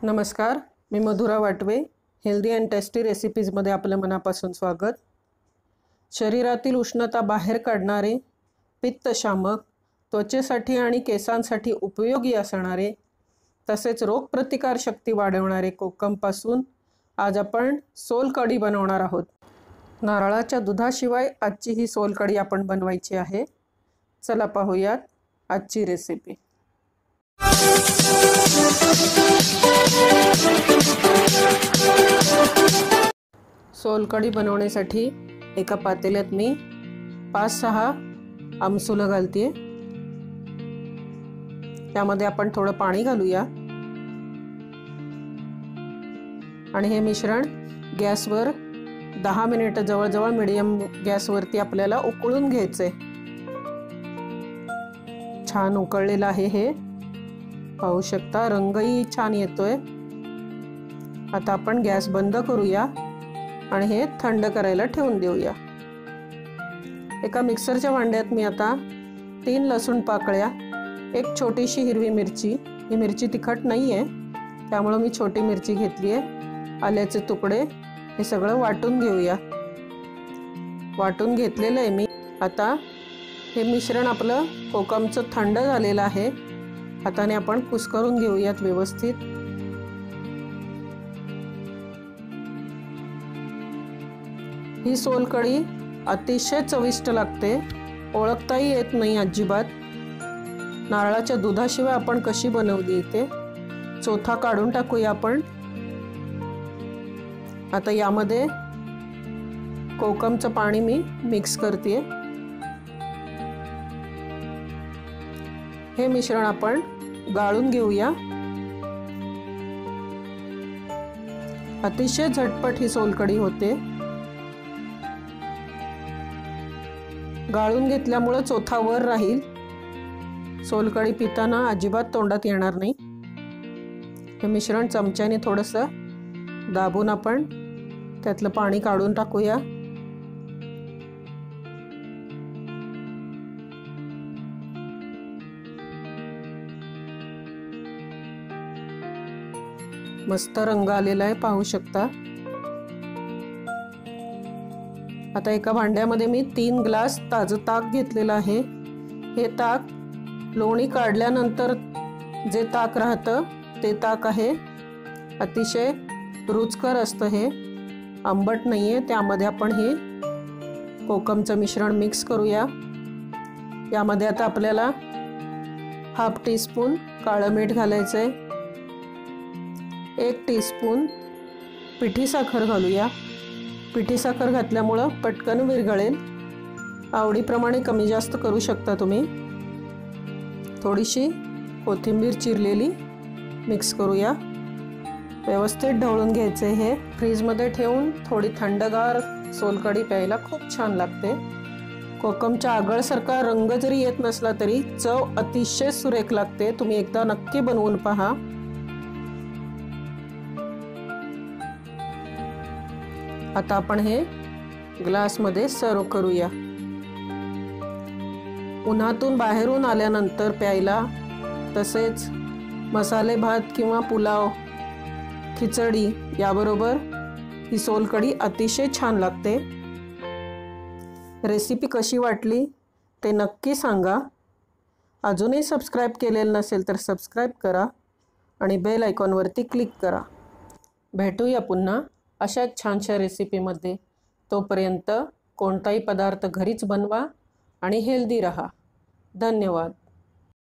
नमस्कार, मी Madhura Watve. Healthy and tasty रेसिपीजमध्ये आपलं मनापासून स्वागत. शरीरातील उष्णता बाहेर काढणारे, पित्तशामक, त्वचेसाठी आणि केसांसाठी उपयोगी असणारे तसेच रोगप्रतिकारशक्ती वाढवणारे कोकमपासून आज आपण सोलकढी बनवणार आहोत. नारळाच्या दुधाशिवाय आजची ही सोलकढी आपण बनवायची आहे. चला पाहूयात आजची रेसिपी. सोलकढी बनवण्यासाठी एका पातेल्यात मी 5-6 आमसुलं घालते. त्यामध्ये आपण थोडं पाणी घालूया आणि हे मिश्रण गॅसवर 10 मिनिटं जवळजवळ मीडियम गॅसवरती आपल्याला उकळून घ्यायचे. छान उकळलेलं आहे हे, पाहू शकता. रंगही छान येतोय. आता आपण गॅस बंद करूया आणि हे थंड करायला ठेवून देऊया. एका मिक्सरच्या भांड्यात मी आता 3 लसूण पाकळ्या, एक छोटीशी हिरवी मिरची, ही मिरची तिखट नाही आहे त्यामुळे मी छोटी मिरची घेतली आहे, आल्याचे तुकडे, हे सगळं वाटून घेऊया. वाटून घेतलेलं आहे मी. आता हे मिश्रण आपलं कोकमचं थंड झालेलं आहे. हाताने आपण कुस्करून घेऊयात व्यवस्थित. ही सोलकढी अतिशय चविष्ट लागते, ओळखताही येत नाही अजिबात. नारळाच्या दुधाशिवाय आपण कशी बनवली ते चोथा काढून टाकूया आपण. आता यामध्ये कोकमचं पाणी मी मिक्स करते. हे मिश्रण आपण गाळून घेऊया. अतिशय झटपट ही सोलकढी होते. गाळून घेतल्यामुळे चोथा वर राहील. सोलकढी पिताना अजिबात तोंडात येणार नाही. हे मिश्रण चमच्याने थोडंसं दाबून आपण त्यातलं पाणी काढून टाकूया. मस्त रंग आलेला आहे, पाहू शकता. आता एका भांड्यामध्ये मी 3 ग्लास ताजं ताक घेतलेलं आहे. हे ताक लोणी काढल्यानंतर जे ताक राहतं ते ताक आहे. अतिशय रुचकर असतं हे, आंबट नाहीये. त्यामध्ये आपण हे कोकमचं मिश्रण मिक्स करूया. यामध्ये आता आपल्याला 1/2 टीस्पून काळं मीठ घालायचं आहे. 1 टीस्पून पिठी साखर घालूया. पिठी साखर घातल्यामुळं पटकन विरघळेल. आवडीप्रमाणे कमी जास्त करू शकता तुम्ही. थोडीशी कोथिंबीर चिरलेली मिक्स करूया. व्यवस्थित ढवळून घ्यायचे. हे फ्रीजमध्ये ठेवून थोडी थंडगार सोलकढी प्यायला खूप छान लागते. कोकमच्या आगळसारखा रंग जरी येत नसला तरी चव अतिशय सुरेख लागते. तुम्ही एकदा नक्की बनवून पहा. आता आपण हे ग्लासमध्ये सर्व करूया. उन्हातून बाहेरून आल्यानंतर प्यायला, तसेच मसाले भात किंवा पुलाव, खिचडी याबरोबर ही सोलकढी अतिशय छान लागते. रेसिपी कशी वाटली ते नक्की सांगा. अजूनही सबस्क्राईब केलेलं नसेल तर सबस्क्राईब करा आणि बेल आयकॉनवरती क्लिक करा. भेटूया पुन्हा अशाच छानशा रेसिपीमध्ये. तोपर्यंत कोणताही पदार्थ घरीच बनवा आणि हेल्दी रहा. धन्यवाद.